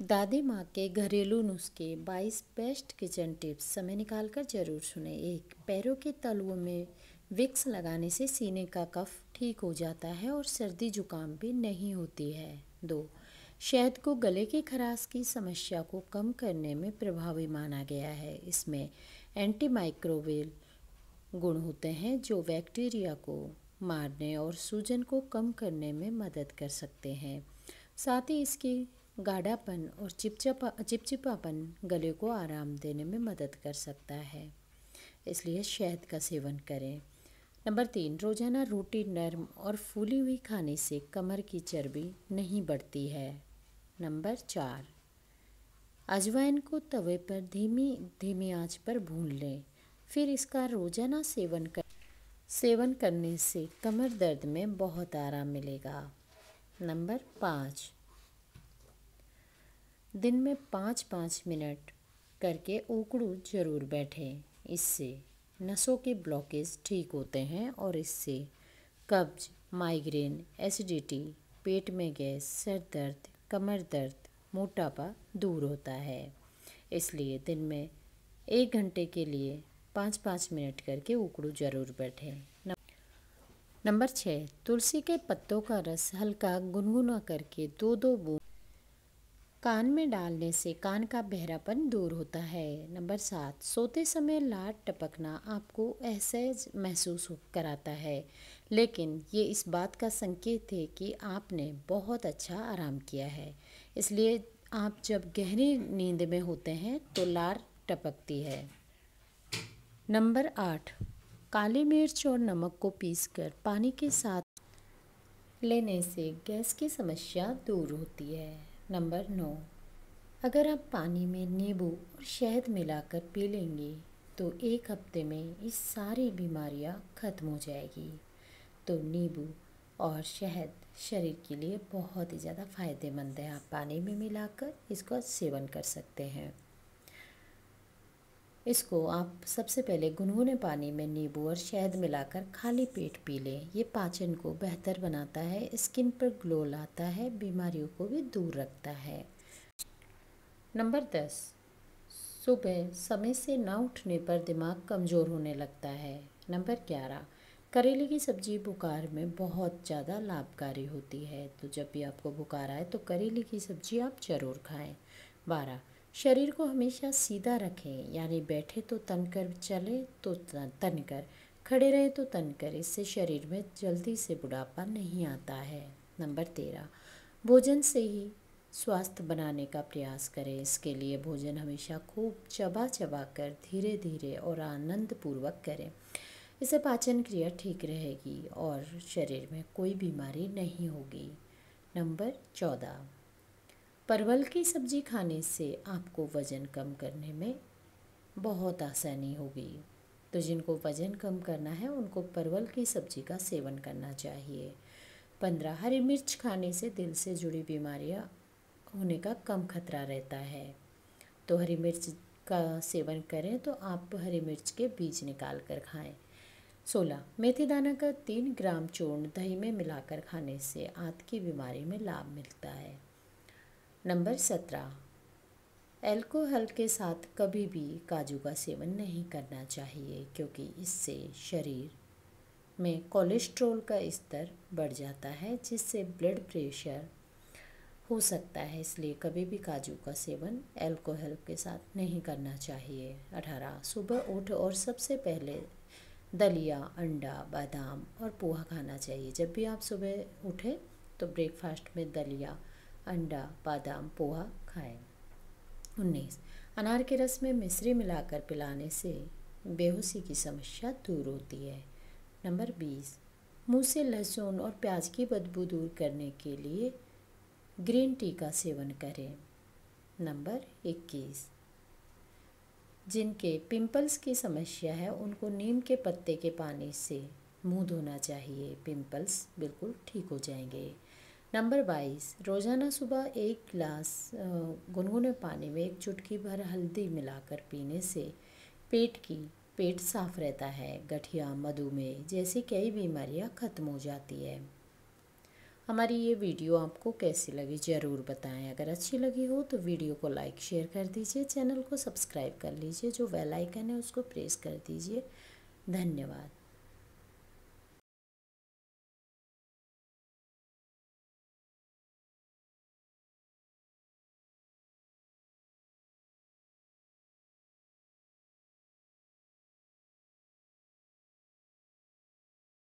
दादी माँ के घरेलू नुस्खे 22 बेस्ट किचन टिप्स समय निकालकर जरूर सुने। 1, पैरों के तलुओं में विक्स लगाने से सीने का कफ ठीक हो जाता है और सर्दी जुकाम भी नहीं होती है। 2, शहद को गले की खराश की समस्या को कम करने में प्रभावी माना गया है। इसमें एंटीमाइक्रोबियल गुण होते हैं जो बैक्टीरिया को मारने और सूजन को कम करने में मदद कर सकते हैं। साथ ही इसकी गाढ़ापन और चिपचिपापन गले को आराम देने में मदद कर सकता है, इसलिए शहद का सेवन करें। नंबर 3, रोजाना रोटी नरम और फूली हुई खाने से कमर की चर्बी नहीं बढ़ती है। नंबर 4, अजवाइन को तवे पर धीमी धीमी आंच पर भून लें, फिर इसका रोजाना सेवन करने से कमर दर्द में बहुत आराम मिलेगा। नंबर 5, दिन में 5-5 मिनट करके उकड़ू जरूर बैठें। इससे नसों के ब्लॉकेज ठीक होते हैं और इससे कब्ज, माइग्रेन, एसिडिटी, पेट में गैस, सर दर्द, कमर दर्द, मोटापा दूर होता है। इसलिए दिन में 1 घंटे के लिए 5-5 मिनट करके उकड़ू जरूर बैठें। नंबर 6, तुलसी के पत्तों का रस हल्का गुनगुना करके 2-2 बूंद कान में डालने से कान का बहरापन दूर होता है। नंबर 7, सोते समय लार टपकना आपको असहज महसूस कराता है, लेकिन ये इस बात का संकेत है कि आपने बहुत अच्छा आराम किया है। इसलिए आप जब गहरी नींद में होते हैं तो लार टपकती है। नंबर 8, काली मिर्च और नमक को पीसकर पानी के साथ लेने से गैस की समस्या दूर होती है। नंबर 9, अगर आप पानी में नींबू और शहद मिलाकर पी लेंगे तो 1 हफ्ते में ये सारी बीमारियां खत्म हो जाएगी। तो नींबू और शहद शरीर के लिए बहुत ही ज़्यादा फायदेमंद है। आप पानी में मिलाकर इसका सेवन कर सकते हैं। इसको आप सबसे पहले गुनगुने पानी में नींबू और शहद मिलाकर खाली पेट पी लें। ये पाचन को बेहतर बनाता है, स्किन पर ग्लो लाता है, बीमारियों को भी दूर रखता है। नंबर 10, सुबह समय से न उठने पर दिमाग कमज़ोर होने लगता है। नंबर 11, करेले की सब्ज़ी बुखार में बहुत ज़्यादा लाभकारी होती है, तो जब भी आपको बुखार आए तो करेले की सब्ज़ी आप ज़रूर खाएं। 12, शरीर को हमेशा सीधा रखें, यानी बैठे तो तन कर, चले तो तन कर, खड़े रहे तो तन कर। इससे शरीर में जल्दी से बुढ़ापा नहीं आता है। नंबर 13, भोजन से ही स्वास्थ्य बनाने का प्रयास करें। इसके लिए भोजन हमेशा खूब चबा चबा कर धीरे धीरे और आनंद पूर्वक करें। इससे पाचन क्रिया ठीक रहेगी और शरीर में कोई बीमारी नहीं होगी। नंबर 14, परवल की सब्ज़ी खाने से आपको वज़न कम करने में बहुत आसानी होगी। तो जिनको वज़न कम करना है उनको परवल की सब्ज़ी का सेवन करना चाहिए। 15, हरी मिर्च खाने से दिल से जुड़ी बीमारियां होने का कम खतरा रहता है, तो हरी मिर्च का सेवन करें तो आप हरी मिर्च के बीज निकाल कर खाएं। 16, मेथी दाना का 3 ग्राम चूर्ण दही में मिलाकर खाने से आंत की बीमारी में लाभ मिलता है। नंबर 17, अल्कोहल के साथ कभी भी काजू का सेवन नहीं करना चाहिए, क्योंकि इससे शरीर में कोलेस्ट्रॉल का स्तर बढ़ जाता है, जिससे ब्लड प्रेशर हो सकता है। इसलिए कभी भी काजू का सेवन अल्कोहल के साथ नहीं करना चाहिए। 18, सुबह उठ और सबसे पहले दलिया, अंडा, बादाम और पोहा खाना चाहिए। जब भी आप सुबह उठें तो ब्रेकफास्ट में दलिया, अंडा, बादाम, पोहा खाएं। 19, अनार के रस में मिश्री मिलाकर पिलाने से बेहोशी की समस्या दूर होती है। नंबर 20, मुंह से लहसुन और प्याज की बदबू दूर करने के लिए ग्रीन टी का सेवन करें। नंबर 21, जिनके पिंपल्स की समस्या है उनको नीम के पत्ते के पानी से मुंह धोना चाहिए, पिंपल्स बिल्कुल ठीक हो जाएंगे। नंबर 22, रोज़ाना सुबह 1 गिलास गुनगुने पानी में 1 चुटकी भर हल्दी मिलाकर पीने से पेट साफ रहता है। गठिया, मधुमेह जैसी कई बीमारियां खत्म हो जाती है। हमारी ये वीडियो आपको कैसी लगी ज़रूर बताएं। अगर अच्छी लगी हो तो वीडियो को लाइक शेयर कर दीजिए, चैनल को सब्सक्राइब कर लीजिए, जो बेल आइकन है उसको प्रेस कर दीजिए। धन्यवाद।